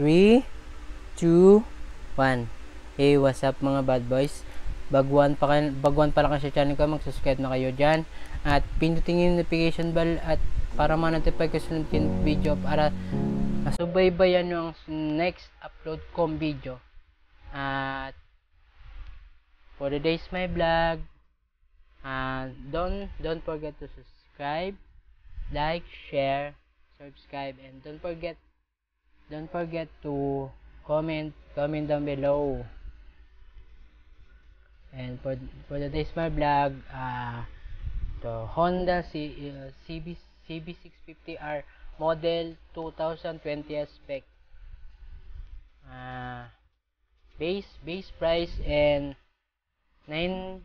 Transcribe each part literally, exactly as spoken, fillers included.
three, two, one. Hey, what's up mga bad boys? Baguan pa, kayo, baguan pa lang kayo sa channel ko, mag-subscribe na kayo dyan. At pindutin yung notification bell at para ma-notify ko sa video para masubaybayan yung next upload kong video. At for today's my vlog, uh, don't, don't forget to subscribe, like, share, subscribe, and don't forget don't forget to comment comment down below. And for for today's my vlog, uh, the Honda C, uh, CB CB six fifty R model twenty twenty spec, uh, base base price and nine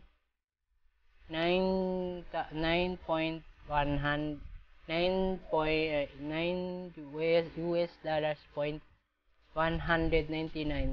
nine nine point one hundred nine point nine U S dollars point one hundred ninety-nine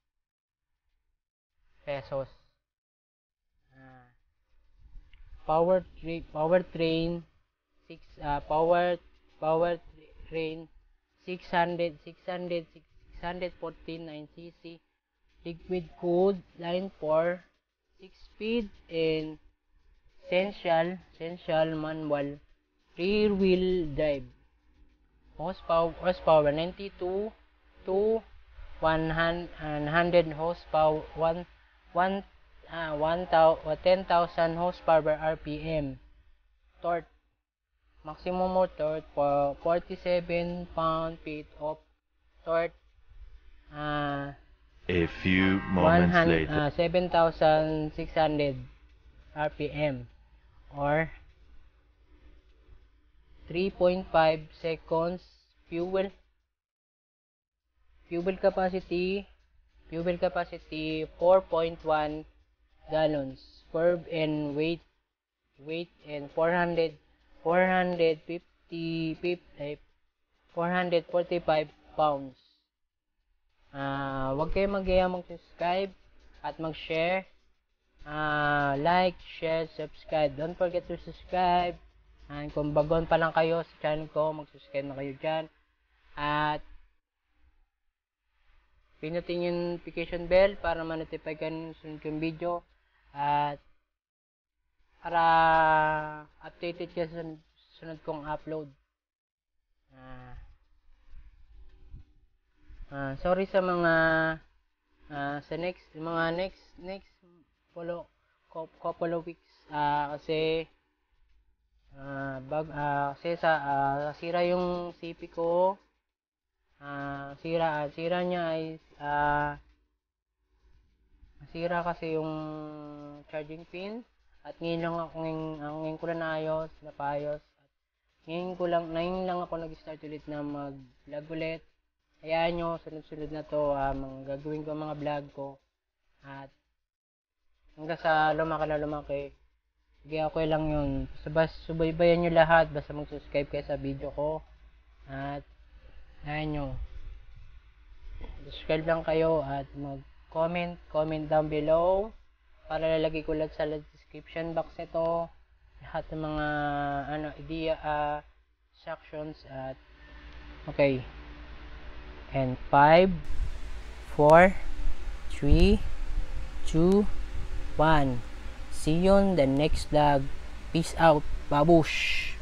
pesos. Uh, power tra power train six uh, power power train six hundred six hundred six hundred forty-nine cc, liquid cooled, line four, six speed and essential essential manual rear wheel drive. Horsepower horsepower ninety-two to one hundred horsepower, one one uh, one ten thousand horsepower R P M. Torque maximum torque for forty-seven pound feet of torque. Uh, A few moments later. Uh, seven thousand six hundred R P M or three point five seconds. Fuel fuel capacity fuel capacity four point one gallons. Curb and weight weight and four hundred four hundred fifty four hundred forty-five pounds. Uh, wag kayo mag-iya mag-subscribe at mag-share, uh, like, share, subscribe. Don't forget to subscribe. And kung bagon pa lang kayo sa channel ko, mag-subscribe na kayo dyan. At pinutin yung notification bell para ma-notify ka ng sunod kong video. At para updated ka sa sunod kong upload. Uh, uh, sorry sa mga uh, sa next mga next next follow couple of weeks uh, kasi Uh, bag, uh, kasi sa uh, sira yung C P ko, uh, sira, uh, sira niya ay uh, sira kasi yung charging pin at ngayon lang ako ngayon, uh, ngayon ko lang naayos, napayos at ngayon ko lang, ngayon lang ako nag-start ulit na mag vlog ulit. Hayaan nyo, sunod-sunod na to, uh, mga gagawin ko mga vlog ko at hanggang sa lumaki na lumaki. Sige, okay lang yun. Basta subaybayan nyo lahat. Basta mag-subscribe kayo sa video ko. At, ayan nyo. Subscribe lang kayo at mag-comment. Comment down below. Para lalagay ko lang sa description box ito. Lahat ng mga, ano, idea, uh, instructions. At, okay. And, five, four, three, two, one. See you on the next vlog. Peace out. Babush.